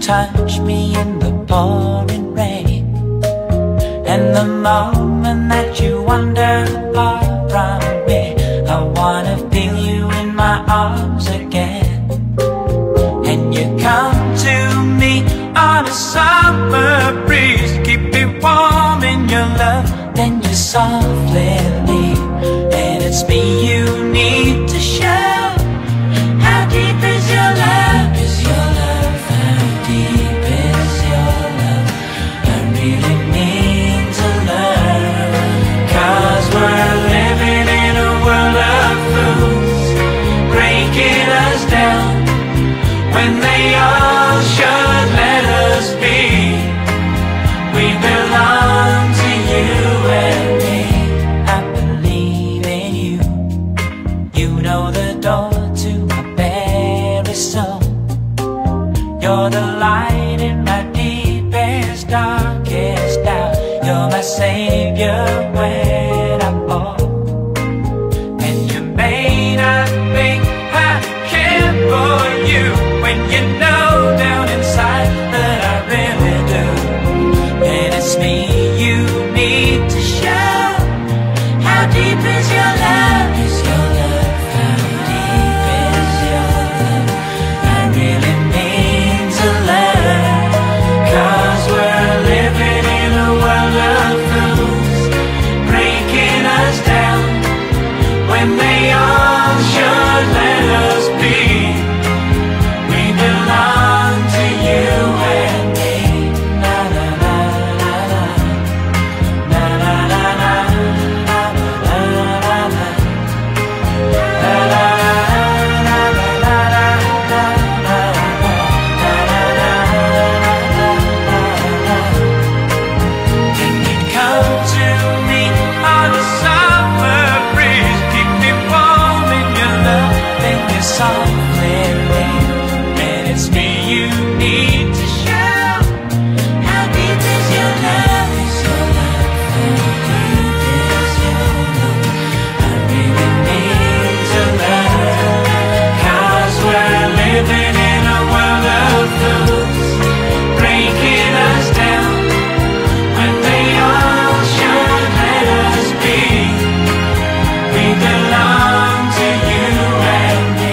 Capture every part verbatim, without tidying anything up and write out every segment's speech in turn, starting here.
touch me in the pouring rain, and the moment that you wander far from me, I wanna feel you in my arms again. And you come to me on a summer breeze, keep me warm in your love, then you softly leave. And it's me you need to show. How deep is your love? Is your love? How deep is your love? I really need to learn. Cause we're living in a world of fools, breaking us down when they all should let us be. We belong to you and me. I believe in you. You know the door to my very soul. You're the light in my deepest, darkest doubt. You're my savior when I fall. And you may not think I care for you, when you know down inside that I really do. And it's me you need to show. How deep is your love? Is your love? How deep is your love? I really need to learn. Cause we're living in a world of fools, breaking us down when they all should let us be. We belong to you and me. Na na na na na, na na na na, na na na na, na na na na. Then you come to me on a summer breeze, keep me warm in your love, then you softly leave. And it's me you need to show. How deep is your love? Is your love? How deep is your love? I really need to learn. Cause we're living in a world of fools, breaking us down when they all should let us be. We belong to you and me.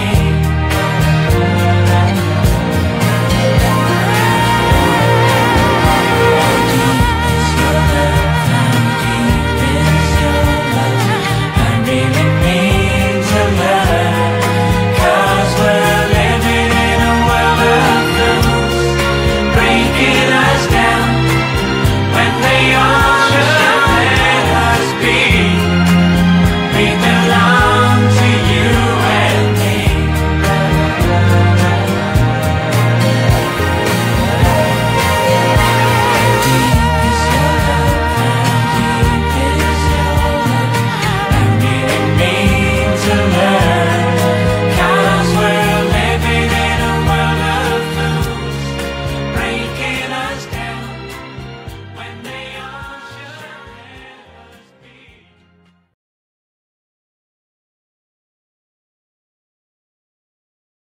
How deep is your love? How deep is your love? I really need to learn. Cause we're living in a world of fools, breaking us down when they all should let us be. We